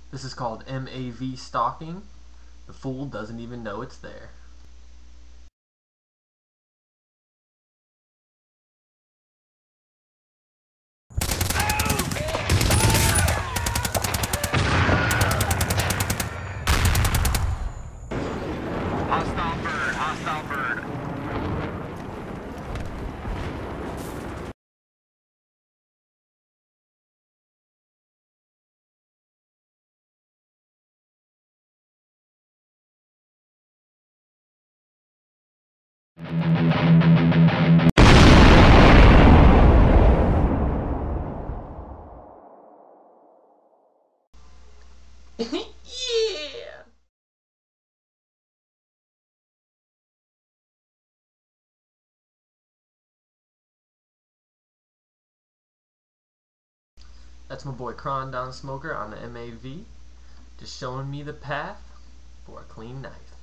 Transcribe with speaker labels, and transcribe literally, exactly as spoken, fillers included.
Speaker 1: This is called M A V stalking. The fool doesn't even know it's there.
Speaker 2: Hostile bird, hostile bird.
Speaker 1: Yeah! That's my boy Cron Down Smoker on the M A V, just showing me the path for a clean knife.